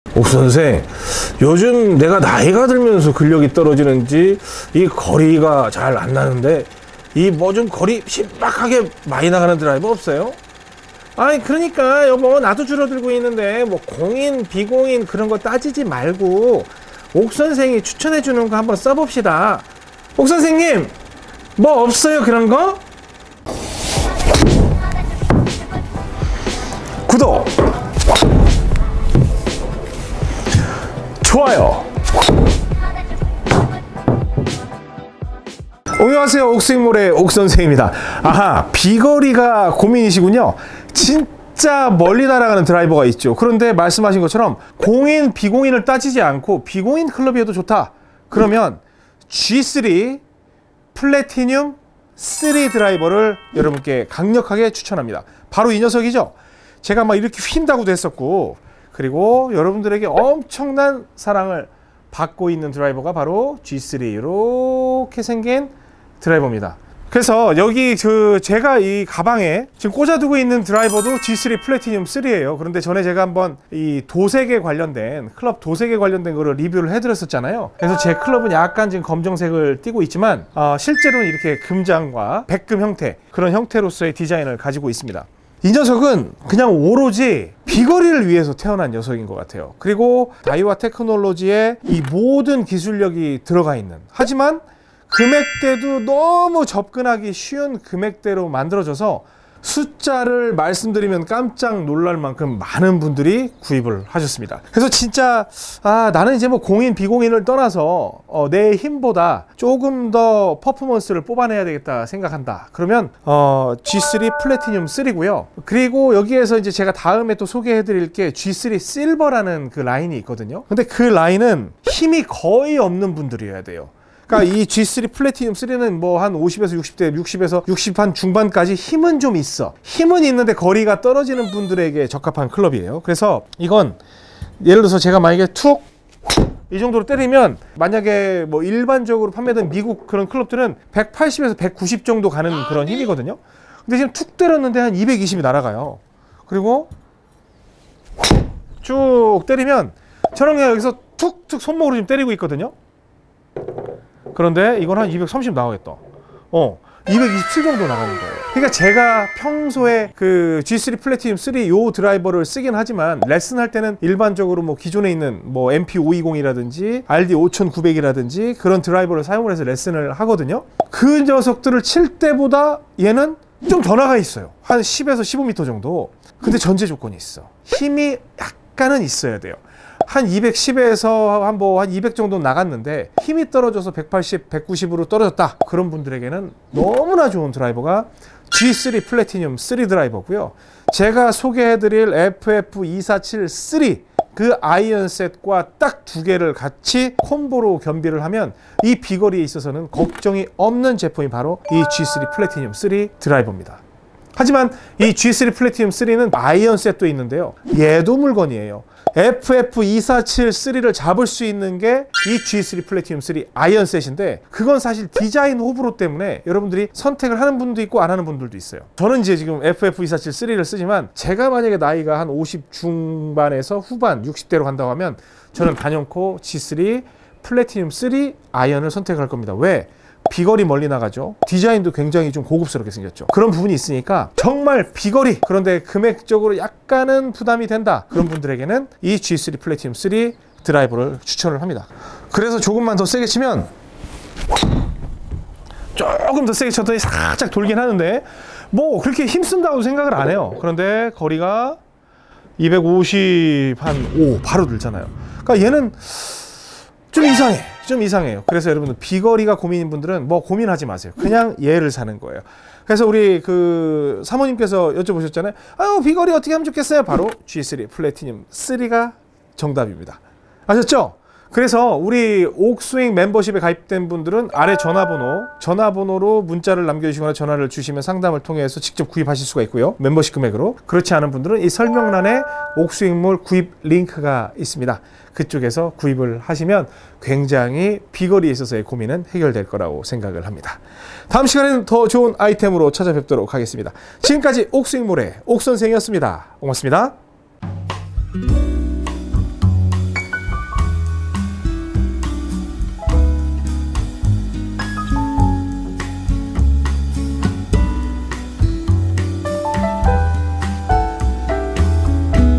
옥선생, 요즘 내가 나이가 들면서 근력이 떨어지는지 이 거리가 잘 안 나는데 이 뭐 좀 거리 신박하게 많이 나가는 드라이버 없어요? 아니 그러니까 여보, 나도 줄어들고 있는데 뭐 공인 비공인 그런 거 따지지 말고 옥선생이 추천해 주는 거 한번 써봅시다. 옥선생님, 뭐 없어요 그런 거? 구독, 좋아요. 안녕하세요, 옥스윙몰의 옥선생입니다. 아하, 비거리가 고민이시군요. 진짜 멀리 날아가는 드라이버가 있죠. 그런데 말씀하신 것처럼 공인 비공인을 따지지 않고 비공인 클럽이어도 좋다 그러면 G3 플래티늄 3 드라이버를 여러분께 강력하게 추천합니다. 바로 이 녀석이죠. 제가 막 이렇게 휜다고도 했었고, 그리고 여러분들에게 엄청난 사랑을 받고 있는 드라이버가 바로 G3 이렇게 생긴 드라이버입니다. 그래서 여기 제가 이 가방에 지금 꽂아두고 있는 드라이버도 G3 플래티늄 3예요. 그런데 전에 제가 한번 이 도색에 관련된 클럽 도색에 관련된 거를 리뷰를 해드렸었잖아요. 그래서 제 클럽은 약간 지금 검정색을 띠고 있지만 실제로는 이렇게 금장과 백금 형태, 그런 형태로서의 디자인을 가지고 있습니다. 이 녀석은 그냥 오로지 비거리를 위해서 태어난 녀석인 것 같아요. 그리고 다이와 테크놀로지의 이 모든 기술력이 들어가 있는, 하지만 금액대도 너무 접근하기 쉬운 금액대로 만들어져서 숫자를 말씀드리면 깜짝 놀랄 만큼 많은 분들이 구입을 하셨습니다. 그래서 진짜 나는 이제 뭐 공인 비공인을 떠나서 내 힘보다 조금 더 퍼포먼스를 뽑아내야 되겠다 생각한다 그러면 G3 플래티늄 3고요. 그리고 여기에서 이제 제가 다음에 또 소개해 드릴 게 G3 실버라는 그 라인이 있거든요. 근데 그 라인은 힘이 거의 없는 분들이어야 돼요. 그러니까 이 G3 플래티늄 3는 뭐 한 50에서 60대, 60에서 60 한 중반까지 힘은 좀 있어. 힘은 있는데 거리가 떨어지는 분들에게 적합한 클럽이에요. 그래서 이건 예를 들어서 제가 만약에 툭 이 정도로 때리면, 만약에 뭐 일반적으로 판매된 미국 그런 클럽들은 180에서 190 정도 가는 그런 힘이거든요. 근데 지금 툭 때렸는데 한 220이 날아가요. 그리고 쭉 때리면 저는 그냥 여기서 툭툭 손목으로 지금 때리고 있거든요. 그런데 이건 한 230 나가겠다. 227 정도 나가는 거예요. 그러니까 제가 평소에 그 G3 플래티늄 3 요 드라이버를 쓰긴 하지만 레슨 할 때는 일반적으로 뭐 기존에 있는 뭐 MP520이라든지 RD 5900이라든지 그런 드라이버를 사용을 해서 레슨을 하거든요. 그 녀석들을 칠 때보다 얘는 좀 더 나가 있어요. 한 10에서 15m 정도. 근데 전제 조건이 있어. 힘이 약간은 있어야 돼요. 한 210에서 한 200 정도 나갔는데 힘이 떨어져서 180, 190으로 떨어졌다. 그런 분들에게는 너무나 좋은 드라이버가 G3 플래티늄 3 드라이버고요. 제가 소개해드릴 FF247-3 그 아이언셋과 딱 두 개를 같이 콤보로 겸비를 하면 이 비거리에 있어서는 걱정이 없는 제품이 바로 이 G3 플래티늄 3 드라이버입니다. 하지만 이 G3 플래티늄 3는 아이언셋도 있는데요. 얘도 물건이에요. FF247-3를 잡을 수 있는 게 이 G3 플래티늄 3 아이언셋인데, 그건 사실 디자인 호불호 때문에 여러분들이 선택을 하는 분도 있고 안 하는 분들도 있어요. 저는 이제 지금 FF247-3를 쓰지만 제가 만약에 나이가 한 50 중반에서 후반 60대로 간다고 하면 저는 단연코 G3 플래티늄 3 아이언을 선택할 겁니다. 왜? 비거리 멀리 나가죠. 디자인도 굉장히 좀 고급스럽게 생겼죠. 그런 부분이 있으니까 정말 비거리, 그런데 금액적으로 약간은 부담이 된다 그런 분들에게는 이 G3 플래티늄 3 드라이버를 추천을 합니다. 그래서 조금만 더 세게 치면, 조금 더 세게 쳐도 살짝 돌긴 하는데 뭐 그렇게 힘쓴다고 생각을 안 해요. 그런데 거리가 250 한 바로 들잖아요. 그러니까 얘는 좀 이상해요. 그래서 여러분들 비거리가 고민인 분들은 뭐 고민하지 마세요. 그냥 얘를 사는 거예요. 그래서 우리 그 사모님께서 여쭤보셨잖아요. 아유, 비거리 어떻게 하면 좋겠어요? 바로 G3 플래티늄 3가 정답입니다. 아셨죠? 그래서 우리 옥스윙 멤버십에 가입된 분들은 아래 전화번호로 문자를 남겨주시거나 전화를 주시면 상담을 통해서 직접 구입하실 수가 있고요. 멤버십 금액으로. 그렇지 않은 분들은 이 설명란에 옥스윙몰 구입 링크가 있습니다. 그쪽에서 구입을 하시면 굉장히 비거리에 있어서의 고민은 해결될 거라고 생각을 합니다. 다음 시간에는 더 좋은 아이템으로 찾아뵙도록 하겠습니다. 지금까지 옥스윙몰의 옥선생이었습니다. 고맙습니다.